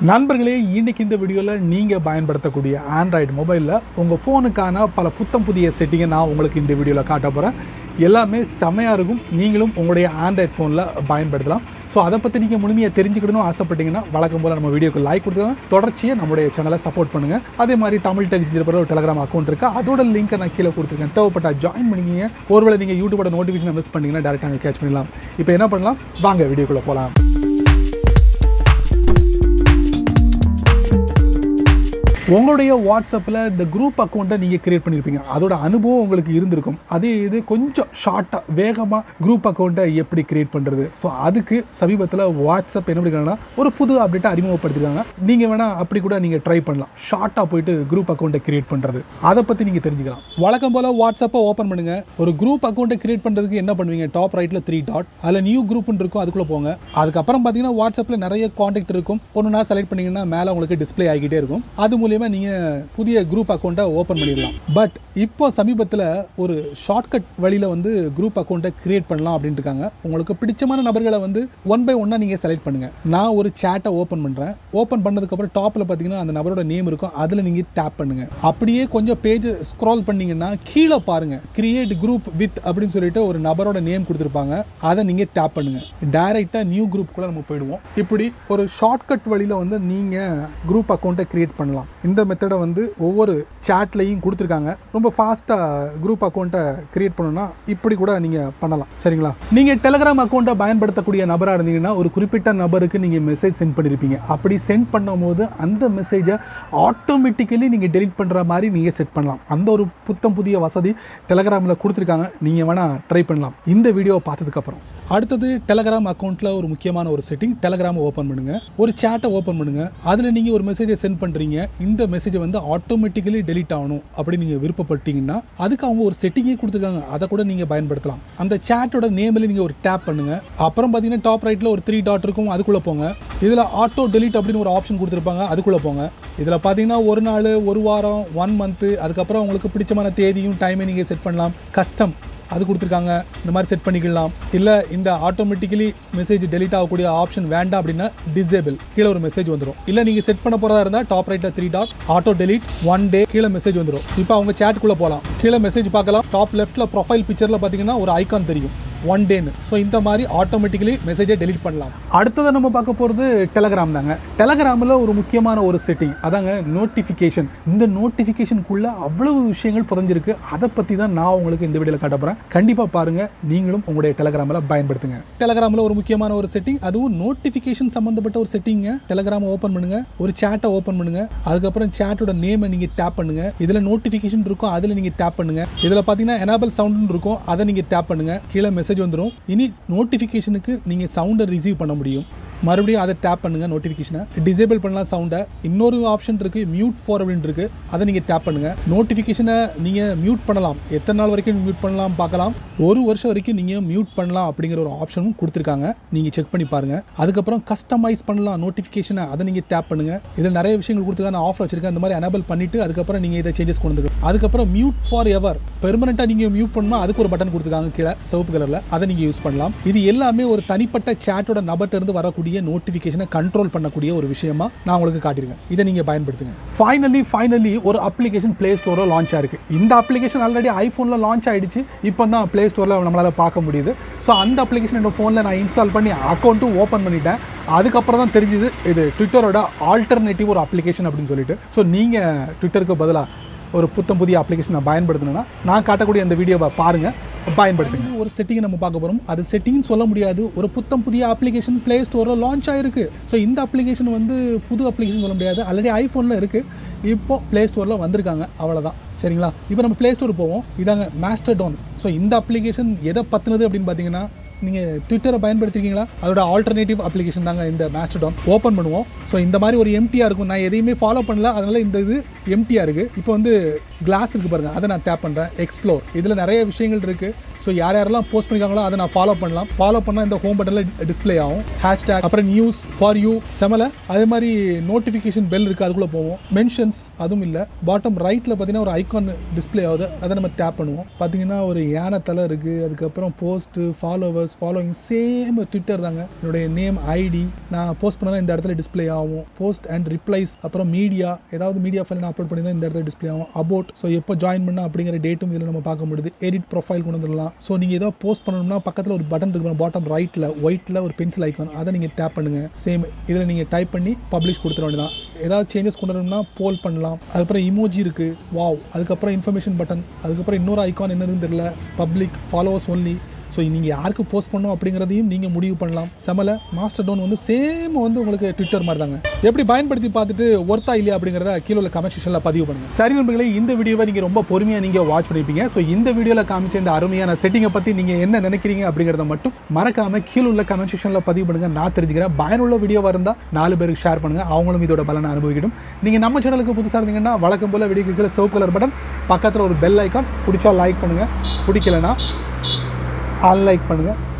நண்பர்களே, இன்னைக்கு இந்த வீடியோவில் நீங்கள் பயன்படுத்தக்கூடிய ஆண்ட்ராய்டு மொபைலில் உங்கள் ஃபோனுக்கான பல புத்தம் புதிய செட்டிங்கை நான் உங்களுக்கு இந்த வீடியோவில் காட்ட போகிறேன். எல்லாமே செமையாக இருக்கும். நீங்களும் உங்களுடைய ஆண்ட்ராய்டு ஃபோனில் பயன்படுத்தலாம். ஸோ அதை பற்றி நீங்கள் முழுமையாக தெரிஞ்சுக்கணும்னு ஆசைப்பட்டீங்கன்னா வழக்கம் போல் நம்ம வீடியோக்கு லைக் கொடுத்துருங்க. தொடர்ச்சியாக நம்முடைய சேனலை சப்போர்ட் பண்ணுங்கள். அதே மாதிரி தமிழ் டெக் ஒரு டெலிகிராம் அக்கௌண்ட் இருக்குது. அதோட லிங்க்கை நான் கீழே கொடுத்துருக்கேன். தேவைப்பட்டா ஜாயின் பண்ணிக்கிங்க. ஒருவேளை நீங்கள் யூடியூபோட நோட்டிஃபிகேஷன் மிஸ் பண்ணிங்கன்னா டேரெக்டாக அங்கே கேட்ச் பண்ணிடலாம். இப்போ என்ன பண்ணலாம், வாங்க வீடியோக்குள்ளே போகலாம். உங்களுடைய வாட்ஸ்அப்பில் இந்த குரூப் அக்கௌண்ட்டை நீங்கள் கிரியேட் பண்ணியிருப்பீங்க. அதோட அனுபவம் உங்களுக்கு இருந்திருக்கும். அதே இது கொஞ்சம் ஷார்ட்டாக வேகமாக குரூப் அக்கௌண்ட்டை எப்படி கிரியேட் பண்ணுறது. ஸோ அதுக்கு சமீபத்தில் வாட்ஸ்அப் என்ன பண்ணிருக்காங்கன்னா ஒரு புது அப்டேட்டை அறிமுகப்படுத்திருக்காங்க. நீங்கள் வேணால் அப்படி கூட நீங்கள் ட்ரை பண்ணலாம். ஷார்ட்டாக போயிட்டு குரூப் அக்கௌண்ட்டை கிரியேட் பண்ணுறது, அதை பற்றி நீங்கள் தெரிஞ்சுக்கலாம். வழக்கம் போல் வாட்ஸ்அப்பை ஓப்பன் பண்ணுங்கள். ஒரு குரூப் அக்கௌண்ட்டை கிரியேட் பண்ணுறதுக்கு என்ன பண்ணுவீங்க, டாப் ரைட்டில் 3 டாட், அதில் நியூ குரூப்னு இருக்கும், அதுக்குள்ளே போங்க. அதுக்கப்புறம் பார்த்தீங்கன்னா வாட்ஸ்அப்பில் நிறைய காண்டாக்ட் இருக்கும். ஒன்று நான் செலக்ட் பண்ணிங்கன்னா மேலே உங்களுக்கு டிஸ்பிளே ஆகிக்கிட்டே இருக்கும். அது மூலியமாக நீங்கள் புதிய குரூப் அக்கௌண்ட்டை ஓப்பன் பண்ணிடலாம். பட் இப்போ சமீபத்தில் ஒரு ஷார்ட்கட் வழியில் வந்து குரூப் அக்கௌண்ட்டை கிரியேட் பண்ணலாம் அப்படின்னு இருக்காங்க. உங்களுக்கு பிடிச்சமான நபர்களை வந்து 1 by 1 நீங்கள் செலக்ட் பண்ணுங்கள். நான் ஒரு சேட்டை ஓப்பன் பண்ணுறேன். ஓப்பன் பண்ணதுக்கப்புறம் டாப்பில் பார்த்தீங்கன்னா அந்த நபரோட நேம் இருக்கும். அதில் நீங்கள் டேப் பண்ணுங்கள். அப்படியே கொஞ்சம் பேஜ் ஸ்க்ரால் பண்ணிங்கன்னா கீழே பாருங்கள், கிரியேட் குரூப் வித் அப்படின்னு சொல்லிட்டு ஒரு நபரோட நேம் கொடுத்துருப்பாங்க. அதை நீங்கள் டேப் பண்ணுங்கள். டைரெக்டாக நியூ குரூப்புக்குள்ளே நம்ம போயிடுவோம். இப்படி ஒரு ஷார்ட்கட் வழியில் வந்து நீங்கள் குரூப் அக்கௌண்ட்டை கிரியேட் பண்ணலாம். இந்த மெத்தடை வந்து ஒவ்வொரு சேட்லையும் கொடுத்துருக்காங்க. ரொம்ப ஃபாஸ்ட்டாக குரூப் அக்கௌண்ட்டை கிரியேட் பண்ணணும்னா இப்படி கூட நீங்கள் பண்ணலாம். சரிங்களா? நீங்கள் டெலிகிராம் அக்கௌண்ட்டை பயன்படுத்தக்கூடிய நபராக இருந்தீங்கன்னா ஒரு குறிப்பிட்ட நபருக்கு நீங்கள் மெசேஜ் சென்ட் பண்ணியிருப்பீங்க. அப்படி சென்ட் பண்ணும்போது அந்த மெசேஜை ஆட்டோமேட்டிக்கலி நீங்கள் டெலிட் பண்ணுற மாதிரி நீங்கள் செட் பண்ணலாம். அந்த ஒரு புத்தம் புதிய வசதி டெலிகிராமில் கொடுத்துருக்காங்க. நீங்கள் வேணால் ட்ரை பண்ணலாம் இந்த வீடியோவை பார்த்ததுக்கப்புறம். அடுத்தது டெலிகிராம் அக்கௌண்ட்டில் ஒரு முக்கியமான ஒரு செட்டிங். டெலிகிராமை ஓப்பன் பண்ணுங்கள். ஒரு சேட்டை ஓப்பன் பண்ணுங்கள். அதில் நீங்கள் ஒரு மெசேஜை சென்ட் பண்ணுறீங்க. இந்த மெசேஜை வந்து ஆட்டோமேட்டிக்கலி டெலிட் ஆகணும் அப்படின்னு நீங்கள் விருப்பப்பட்டீங்கன்னா அதுக்கு அவங்க ஒரு செட்டிங்கே கொடுத்துருக்காங்க. அதை கூட நீங்கள் பயன்படுத்தலாம். அந்த சேட்டோட நேமில் நீங்கள் ஒரு டேப் பண்ணுங்கள். அப்புறம் பார்த்தீங்கன்னா டாப் ரைட்டில் ஒரு 3 டாட் இருக்கும், அதுக்குள்ளே போங்க. இதில் ஆட்டோ டெலிட் அப்படின்னு ஒரு ஆப்ஷன் கொடுத்துருப்பாங்க, அதுக்குள்ளே போங்க. இதில் பார்த்தீங்கன்னா ஒரு நாள், ஒரு வாரம், 1 மந்த்து, அதுக்கப்புறம் உங்களுக்கு பிடிச்சமான தேதியும் டைமை நீங்கள் செட் பண்ணலாம். கஸ்டம் அது கொடுத்துருக்காங்க, இந்த மாதிரி செட் பண்ணிக்கலாம். இல்லை இந்த ஆட்டோமேட்டிக்கலி மெசேஜ் டெலிட் ஆகக்கூடிய ஆப்ஷன் வேண்டாம் அப்படின்னா டிசேபிள், கீழே ஒரு மெசேஜ் வந்துடும். இல்லை நீங்கள் செட் பண்ண போகிறதா இருந்தால் டாப் ரைட்டில் 3 டாட், ஆட்டோ டெலிட் 1 டே, கீழே மெசேஜ் வந்துடும். இப்போ அவங்க சேட்டுக்குள்ளே போகலாம். கீழே மெசேஜ் பார்க்கலாம். டாப் லெஃப்ட்டில் ப்ரொஃபைல் பிக்சரில் பார்த்தீங்கன்னா ஒரு ஐக்கான் தெரியும், 1 டேன்னு. ஸோ இந்த மாதிரி ஆட்டோமேட்டிக்கலி மெசேஜை டெலிட் பண்ணலாம். அடுத்ததை நம்ம பார்க்க போகிறது டெலிகிராம் தாங்க. டெலிகிராமில் ஒரு முக்கியமான ஒரு செட்டிங் அதாங்க நோட்டிஃபிகேஷன். இந்த நோட்டிஃபிகேஷனுக்குள்ளே அவ்வளவு விஷயங்கள் புரிஞ்சிருக்கு. அதை பற்றி தான் நான் உங்களுக்கு இந்த வீடியோவில் காட்ட போகிறேன். கண்டிப்பாக பாருங்கள், நீங்களும் உங்களுடைய டெலிகிராமில் பயன்படுத்துங்க. டெலிகிராமில் ஒரு முக்கியமான ஒரு செட்டிங், அதுவும் நோட்டிஃபிகேஷன் சம்மந்தப்பட்ட ஒரு செட்டிங்க. டெலிகிராமை ஓப்பன் பண்ணுங்கள். ஒரு சேட்டை ஓப்பன் பண்ணுங்கள். அதுக்கப்புறம் சேட்டோட நேமை நீங்கள் டேப் பண்ணுங்கள். இதில் நோட்டிஃபிகேஷன் இருக்கும், அதில் நீங்கள் டேப் பண்ணுங்கள். இதில் பார்த்தீங்கன்னா எனேபிள் சவுண்டுன்னு இருக்கும், அதை நீங்கள் டேப் பண்ணுங்கள். கீழே மெசேஜ் வந்துடும். இனி நோட்டிஃபிகேஷனுக்கு நீங்கள் சவுண்டை ரிசீவ் பண்ண முடியும். மறுபடியும் அதை டேப் பண்ணுங்கள். நோட்டிஃபிகேஷனை டிசேபிள் பண்ணலாம் சவுண்டை. இன்னொரு ஆப்ஷன் இருக்குது, மியூட் ஃபார் அப்படின்னு இருக்குது, அதை நீங்கள் டேப் பண்ணுங்கள். நோட்டிஃபிகேஷனை நீங்கள் மியூட் பண்ணலாம். எத்தனை நாள் வரைக்கும் மியூட் பண்ணலாம் பார்க்கலாம். 1 வருஷம் வரைக்கும் நீங்கள் மியூட் பண்ணலாம் அப்படிங்கிற ஒரு ஆப்ஷனும் கொடுத்துருக்காங்க. நீங்கள் செக் பண்ணி பாருங்கள். அதுக்கப்புறம் கஸ்டமைஸ் பண்ணலாம் நோட்டிஃபிகேஷனை, அதை நீங்கள் டேப் பண்ணுங்கள். இதில் நிறைய விஷயங்கள் கொடுத்துருக்காங்க. நான் ஆஃப்ல வச்சிருக்கேன். அந்த மாதிரி எனேபிள் பண்ணிவிட்டு அதுக்கப்புறம் நீங்கள் இதை சேஞ்சஸ் கொண்டு வந்துருக்கோம். அதுக்கப்புறம் மியூட் ஃபார் எவர், பெர்மனெண்ட்டாக நீங்கள் மியூட் பண்ணால் அதுக்கு ஒரு பட்டன் கொடுத்துருக்காங்க கீழே சிவப்பு கலரில், அதை நீங்கள் யூஸ் பண்ணலாம். இது எல்லாமே ஒரு தனிப்பட்ட சேட்டோட நபர்கிட்ட இருந்து வரக்கூடிய நோட்டிஃபிகேஷனை கண்ட்ரோல் பண்ணக்கூடிய ஒரு விஷயமா நான் உங்களுக்கு காட்டியிருக்கேன். இதை நீங்கள் பயன்படுத்துங்க. ஃபைனலி ஒரு அப்ளிகேஷன் பிளே ஸ்டோரில் லான்ச் ஆயிருக்கு. இந்த அப்ளிகேஷன் ஆல்ரெடி ஐஃபோனில் லான்ச் ஆயிடுச்சு. இப்போ தான் பிளே ஸ்டோரில் நம்மளால் பார்க்க முடியுது. ஸோ அந்த அப்ளிகேஷன் என்னோட ஃபோனில் நான் இன்ஸ்டால் பண்ணி அக்கௌண்ட்டும் ஓப்பன் பண்ணிட்டேன். அதுக்கப்புறம் தான் தெரிஞ்சுது இது ட்விட்டரோட ஆல்டர்னேட்டிவ் ஒரு அப்ளிகேஷன் அப்படின்னு சொல்லிட்டு. ஸோ நீங்கள் ட்விட்டருக்கு பதிலாக ஒரு புத்தம் புதிய அப்ளிகேஷனை பயன்படுத்தணும்னா நான் காட்டக்கூடிய அந்த வீடியோவை பாருங்கள், பயன்படுத்துங்க. ஒரு செட்டிங்கை நம்ம பார்க்க போகிறோம். அது செட்டிங்னு சொல்ல முடியாது, ஒரு புத்தம் புதிய அப்ளிகேஷன் பிளே ஸ்டோரில் லான்ச் ஆயிருக்கு. ஸோ இந்த அப்ளிகேஷன் வந்து புது அப்ளிகேஷன் சொல்ல முடியாது, ஆல்ரெடி ஐஃபோனில் இருக்குது, இப்போ பிளே ஸ்டோரில் வந்திருக்காங்க, அவ்வளோதான். சரிங்களா? இப்போ நம்ம பிளே ஸ்டோர் போவோம். இதாங்க மாஸ்டர்டான். ஸோ இந்த அப்ளிகேஷன் எதை பற்றினது அப்படின்னு பார்த்தீங்கன்னா, நீங்கள் ட்விட்டரை பயன்படுத்திருக்கீங்களா, அதோட ஆல்டர்னேட்டிவ் அப்ளிகேஷன் தாங்க இந்த மாஸ்டர்டான். ஓப்பன் பண்ணுவோம். ஸோ இந்த மாதிரி ஒரு எம்டியாக இருக்கும். நான் எதையுமே ஃபாலோ பண்ணல, அதனால் இந்த இது எம்டியாக இருக்குது. இப்போ வந்து கிளாஸ் இருக்குது பாருங்கள், அதை நான் டேப் பண்ணுறேன். எக்ஸ்ப்ளோர், இதில் நிறைய விஷயங்கள் இருக்குது. ஸோ யாரெல்லாம் போஸ்ட் பண்ணிருக்காங்களோ அதை நான் ஃபாலோ பண்ணலாம். ஃபாலோ பண்ணால் இந்த ஹோம் பட்டனில் டிஸ்பிளே ஆகும். ஹேஷ்டேக், அப்புறம் நியூஸ், ஃபார் யூ, செமலை. அதே மாதிரி நோட்டிஃபிகேஷன் பெல் இருக்குது, அதுக்குள்ளே போவோம். மென்ஷன்ஸ் அதுவும் இல்லை. பாட்டம் ரைட்டில் பார்த்தீங்கன்னா ஒரு ஐகான் டிஸ்பிளே ஆகுது, அதை நம்ம டேப் பண்ணுவோம். பார்த்தீங்கன்னா ஒரு யானை தலை இருக்குது. அதுக்கப்புறம் post, followers, following same Twitter தாங்க. என்னுடைய நேம், ஐடி, நான் போஸ்ட் பண்ணால் இந்த இடத்துல டிஸ்பிளே ஆகும். போஸ்ட் அண்ட் ரிப்ளைஸ், அப்புறம் மீடியா, ஏதாவது மீடியா ஃபைல் நான் அப்லோட் பண்ணி தான் இந்த இடத்துல டிஸ்பிளே ஆகும். அபவுட், ஸோ எப்போ ஜாயின் பண்ணால் அப்படிங்கிற டேட்டும் இதில் நம்ம பார்க்க முடியுது. எடிட் ப்ரொஃபைல் கொண்டு வந்துடலாம். ஸோ நீங்கள் ஏதோ போஸ்ட் பண்ணணும்னா பக்கத்தில் ஒரு பட்டன் இருக்கு, பாட்டம் ரைட்டில் ஒயிட்டில் ஒரு பென்சில் ஐக்கான், அதை நீங்கள் டேப் பண்ணுங்கள். சேம் இதில் நீங்கள் டைப் பண்ணி பப்ளிஷ் கொடுத்துட வேண்டியதான். ஏதாவது சேஞ்சஸ் கொண்டு வரணும்னா போல் பண்ணலாம். அதுக்கப்புறம் இமோஜி இருக்குது, வாவ். அதுக்கப்புறம் இன்ஃபர்மேஷன் பட்டன், அதுக்கப்புறம் இன்னொரு ஐக்கான் என்னதுன்னு தெரியல, பப்ளிக், ஃபாலோவர்ஸ் ஒன்லி. ஸோ நீங்கள் யாருக்கு போஸ்ட் பண்ணணும் அப்படிங்கிறதையும் நீங்கள் முடிவு பண்ணலாம். செமலை மாஸ்டர் டோன் வந்து சேம் வந்து உங்களுக்கு ட்விட்டர் மாதிரி தாங்க. எப்படி பயன்படுத்தி பார்த்துட்டு ஒர்த்தா இல்லையா அப்படிங்கிறத கீழே உள்ள கமெண்ட் செக்ஷனில் பதிவு பண்ணுங்கள். சரி நண்பர்களே, இந்த வீடியோவை நீங்கள் ரொம்ப பொறுமையாக நீங்கள் வாட்ச் பண்ணியிருப்பீங்க. ஸோ இந்த வீடியோவில் காமிச்ச இந்த அருமையான செட்டிங்கை பற்றி நீங்கள் என்ன நினைக்கிறீங்க அப்படிங்கிறத மட்டும் மறக்காமல் கீழே உள்ள கமெண்ட் செக்ஷனில் பதிவு பண்ணுங்கள். நான் தெரிஞ்சுக்கிறேன். பயனுள்ள வீடியோவாக இருந்தால் 4 பேருக்கு ஷேர் பண்ணுங்கள், அவங்களும் இதோட பலனை அனுபவிக்கணும். நீங்கள் நம்ம சேனலுக்கு புதுசாக இருந்தீங்கன்னா வழக்கம் போல் வீடியோக்கு கீழே சிவப்பு கலர் பட்டன், பக்கத்தில் ஒரு பெல் ஐக்கான், பிடிச்சா லைக் பண்ணுங்கள், பிடிக்கலனா அன்லைக் பண்ணுங்கள்.